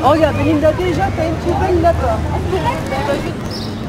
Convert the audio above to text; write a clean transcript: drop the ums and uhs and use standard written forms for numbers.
Oh, regarde, Belinda, déjà, t'as une poubelle là-bas.